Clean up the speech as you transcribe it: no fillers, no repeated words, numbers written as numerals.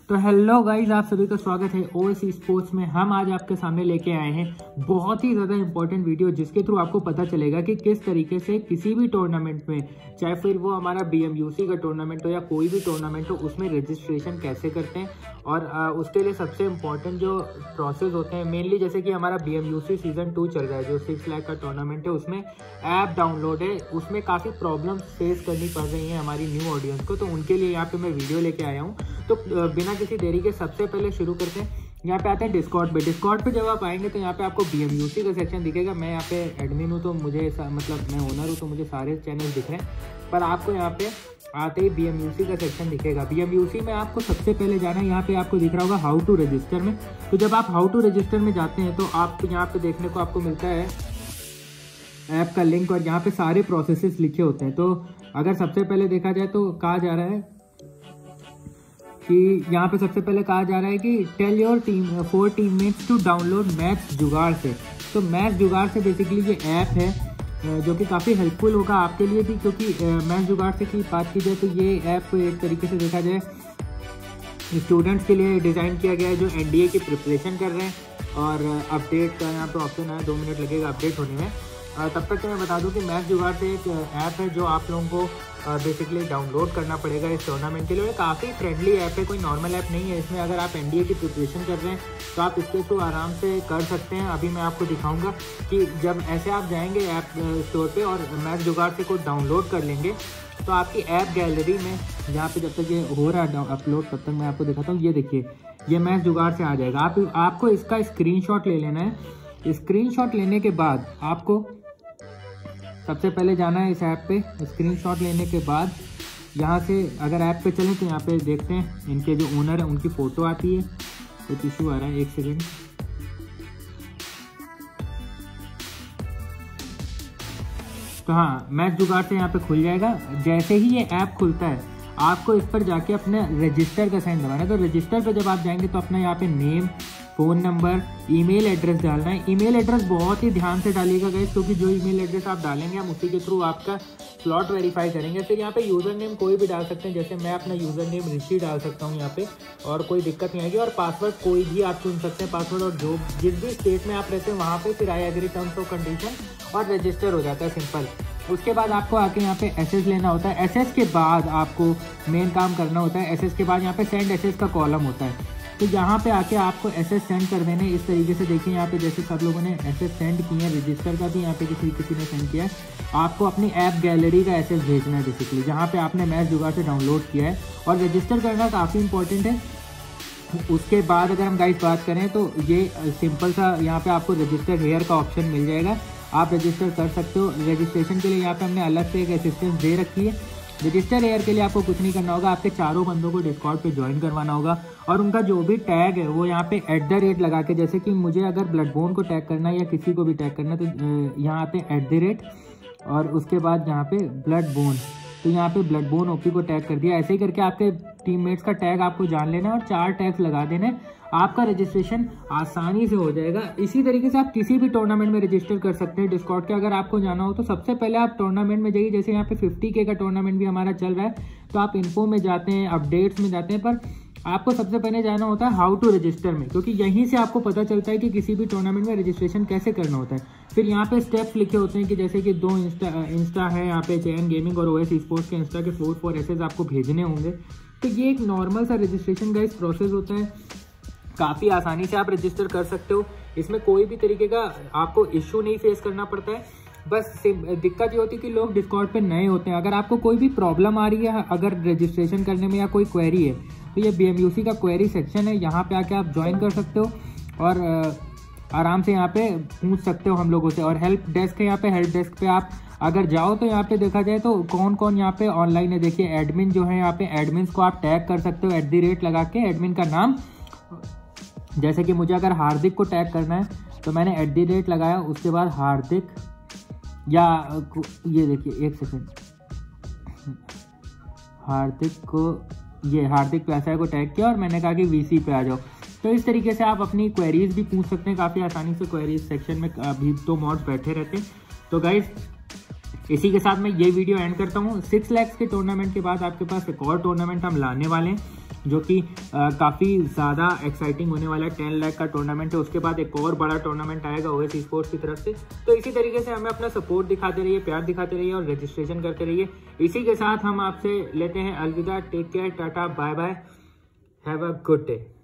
तो hello guys, आप सभी का स्वागत है ओएसी स्पोर्ट्स में। हम आज आपके सामने लेके आए हैं बहुत ही ज़्यादा इंपॉर्टेंट वीडियो, जिसके थ्रू आपको पता चलेगा कि किस तरीके से किसी भी टूर्नामेंट में, चाहे फिर वो हमारा BMUC का टूर्नामेंट हो या कोई भी टूर्नामेंट हो, उसमें रजिस्ट्रेशन कैसे करते हैं। और उसके लिए सबसे इम्पॉर्टेंट जो प्रोसेस होते हैं मेनली, जैसे कि हमारा BMUC सीज़न 2 चल रहा है, जो 6 लाख का टूर्नामेंट है, उसमें ऐप डाउनलोड है, उसमें काफ़ी प्रॉब्लम फेस करनी पड़ रही है हमारी न्यू ऑडियंस को। तो उनके लिए यहाँ पे मैं वीडियो लेके आया हूँ। तो बिना किसी देरी के सबसे पहले शुरू करते हैं। यहाँ पे आते हैं डिस्कॉर्ड पे। डिस्कॉर्ड पे जब आप आएंगे तो यहाँ पे आपको BMUC का सेक्शन दिखेगा। मैं यहाँ पे एडमिन हूँ, तो मुझे मतलब मैं ओनर हूँ, तो मुझे सारे चैनल दिख रहे हैं। पर आपको यहाँ पे आते ही BMUC का सेक्शन दिखेगा। BMUC में आपको सबसे पहले जाना है, यहाँ पे आपको दिख रहा होगा हाउ टू रजिस्टर में। तो जब आप हाउ टू रजिस्टर में जाते हैं तो आप यहाँ पे देखने को आपको मिलता है ऐप का लिंक, और यहाँ पे सारे प्रोसेसेस लिखे होते हैं। तो अगर सबसे पहले देखा जाए तो कहा जा रहा है कि यहाँ पे सबसे पहले कहा जा रहा है कि tell your team 4 teammates to download match जुगाड़ से। तो मैच जुगाड़ से बेसिकली ये ऐप है जो कि काफ़ी हेल्पफुल होगा आपके लिए भी, क्योंकि मैच जुगाड़ से की बात की जाए तो ये ऐप एक तरीके से देखा जाए स्टूडेंट्स के लिए डिज़ाइन किया गया है जो NDA की प्रिपरेशन कर रहे हैं। और अपडेट का यहाँ पे ऑप्शन है, 2 मिनट लगेगा अपडेट होने में। तब तक मैं बता दूं कि मैच जुगाड़ से एक ऐप है जो आप लोगों को बेसिकली डाउनलोड करना पड़ेगा इस टूर्नामेंट के लिए। काफ़ी फ्रेंडली ऐप है, कोई नॉर्मल ऐप नहीं है। इसमें अगर आप NDA की प्रिपरेशन कर रहे हैं तो आप इसके थ्रू आराम से कर सकते हैं। अभी मैं आपको दिखाऊंगा कि जब ऐसे आप जाएंगे ऐप स्टोर पे और मैच जुगाड़ से कोड डाउनलोड कर लेंगे तो आपकी ऐप गैलरी में, यहाँ पे जब तक ये हो रहा है अपलोड, तब तक मैं आपको दिखाता हूँ। ये देखिए, ये मैच जुगाड़ से आ जाएगा। आपको इसका स्क्रीनशॉट ले लेना है। स्क्रीनशॉट लेने के बाद आपको सबसे पहले जाना है इस ऐप पे। स्क्रीनशॉट लेने के बाद यहाँ से अगर ऐप पे चलें तो यहाँ पे देखते हैं इनके जो ओनर है उनकी फ़ोटो आती है। कुछ इशू आ रहा है, 1 सेकेंड। तो हाँ, मैच जुगाड़ से यहाँ पे खुल जाएगा। जैसे ही ये ऐप खुलता है आपको इस पर जाके अपने रजिस्टर का साइन दबाना है। तो रजिस्टर पे जब आप जाएंगे तो अपना यहाँ पे name, phone number, email address डालना है। ईमेल एड्रेस बहुत ही ध्यान से डालिएगा गाइस, क्योंकि जो ईमेल एड्रेस आप डालेंगे हम उसी के थ्रू आपका स्लॉट वेरीफाई करेंगे। फिर यहाँ पे यूज़र नेम कोई भी डाल सकते हैं, जैसे मैं अपना यूज़र नेम ऋषि डाल सकता हूँ यहाँ पे, और कोई दिक्कत नहीं आएगी। और पासवर्ड कोई भी आप चुन सकते हैं पासवर्ड, और जो जिस भी स्टेट में आप रहते हैं वहाँ पे फिर I agree terms of condition और रजिस्टर हो जाता है, सिंपल। उसके बाद आपको आके यहाँ पे एसएस लेना होता है। एसएस के बाद आपको मेन काम करना होता है। एसएस के बाद यहाँ पे सेंड एसएस का कॉलम होता है। तो यहाँ पे आके आपको एसएस सेंड कर देने इस तरीके से। देखिए यहाँ पे जैसे सब लोगों ने एसएस सेंड किए हैं, रजिस्टर का भी यहाँ पे किसी ने सेंड किया है। आपको अपनी ऐप गैलरी का एसएस भेजना है बेसिकली, जहाँ पे आपने मैच जुगाड़ से डाउनलोड किया है। और रजिस्टर करना काफ़ी इंपॉर्टेंट है। उसके बाद अगर हम गाइस बात करें तो ये सिंपल सा यहाँ पे आपको रजिस्टर हेयर का ऑप्शन मिल जाएगा, आप रजिस्टर कर सकते हो। रजिस्ट्रेशन के लिए यहाँ पे हमने अलग से एक असिस्टेंस दे रखी है। रजिस्टर एयर के लिए आपको कुछ नहीं करना होगा, आपके चारों बंदों को डिस्कॉर्ड पे ज्वाइन करवाना होगा, और उनका जो भी टैग है वो यहाँ पे @ लगा के, जैसे कि मुझे अगर ब्लडबोन को टैग करना है या किसी को भी टैग करना है तो यहाँ पे @ और उसके बाद यहाँ पे ब्लडबोन, तो यहाँ पे ब्लडबोन ओपी को टैग कर दिया। ऐसे ही करके आपके टीममेट्स का टैग आपको जान लेना है और 4 टैग्स लगा देने, आपका रजिस्ट्रेशन आसानी से हो जाएगा। इसी तरीके से आप किसी भी टूर्नामेंट में रजिस्टर कर सकते हैं डिस्कॉर्ड के। अगर आपको जाना हो तो सबसे पहले आप टूर्नामेंट में जाइए। जैसे यहाँ पे 50K का टूर्नामेंट भी हमारा चल रहा है, तो आप इन्फो में जाते हैं, अपडेट्स में जाते हैं, पर आपको सबसे पहले जाना होता है हाउ टू रजिस्टर में, क्योंकि यहीं से आपको पता चलता है कि किसी भी टूर्नामेंट में रजिस्ट्रेशन कैसे करना होता है। फिर यहाँ पे स्टेप्स लिखे होते हैं कि जैसे कि 2 इंस्टा है यहाँ पे, चैन गेमिंग और ओएस स्पोर्ट्स के इंस्टा के 4 एसेस आपको भेजने होंगे। तो ये एक नॉर्मल सा रजिस्ट्रेशन गाइस प्रोसेस होता है, काफ़ी आसानी से आप रजिस्टर कर सकते हो। इसमें कोई भी तरीके का आपको इश्यू नहीं फेस करना पड़ता है। बस दिक्कत ये होती है कि लोग डिस्कॉर्ड पे नए होते हैं। अगर आपको कोई भी प्रॉब्लम आ रही है अगर रजिस्ट्रेशन करने में या कोई क्वेरी है, तो ये BMUC का क्वेरी सेक्शन है, यहाँ पे आके आप ज्वाइन कर सकते हो और आराम से यहाँ पे पूछ सकते हो हम लोगों से। और हेल्प डेस्क है यहाँ पे, हेल्प डेस्क पे आप अगर जाओ तो यहाँ पे देखा जाए तो कौन कौन यहाँ पे ऑनलाइन है। देखिए एडमिन जो है यहाँ पे, एडमिन्स को आप टैग कर सकते हो @ लगा के, एडमिन का नाम। जैसे कि मुझे अगर हार्दिक को टैग करना है तो मैंने @ लगाया, उसके बाद हार्दिक, या ये देखिए 1 सेकेंड, हार्दिक को, ये हार्दिक प्यासा को टैग किया और मैंने कहा कि VC पे आ जाओ। तो इस तरीके से आप अपनी क्वेरीज भी पूछ सकते हैं काफ़ी आसानी से। क्वेरीज सेक्शन में अभी तो मॉड्स बैठे रहते हैं। तो गाइस इसी के साथ मैं ये वीडियो एंड करता हूँ। 6 लाख के टूर्नामेंट के बाद आपके पास एक और टूर्नामेंट हम लाने वाले हैं, जो कि काफ़ी ज़्यादा एक्साइटिंग होने वाला है। 10 लाख का टूर्नामेंट है। उसके बाद एक और बड़ा टूर्नामेंट आएगा ओएस स्पोर्ट्स की तरफ से। तो इसी तरीके से हमें अपना सपोर्ट दिखाते रहिए, प्यार दिखाते रहिए और रजिस्ट्रेशन करते रहिए। इसी के साथ हम आपसे लेते हैं अलविदा। Take care, tata, bye bye, have a good day.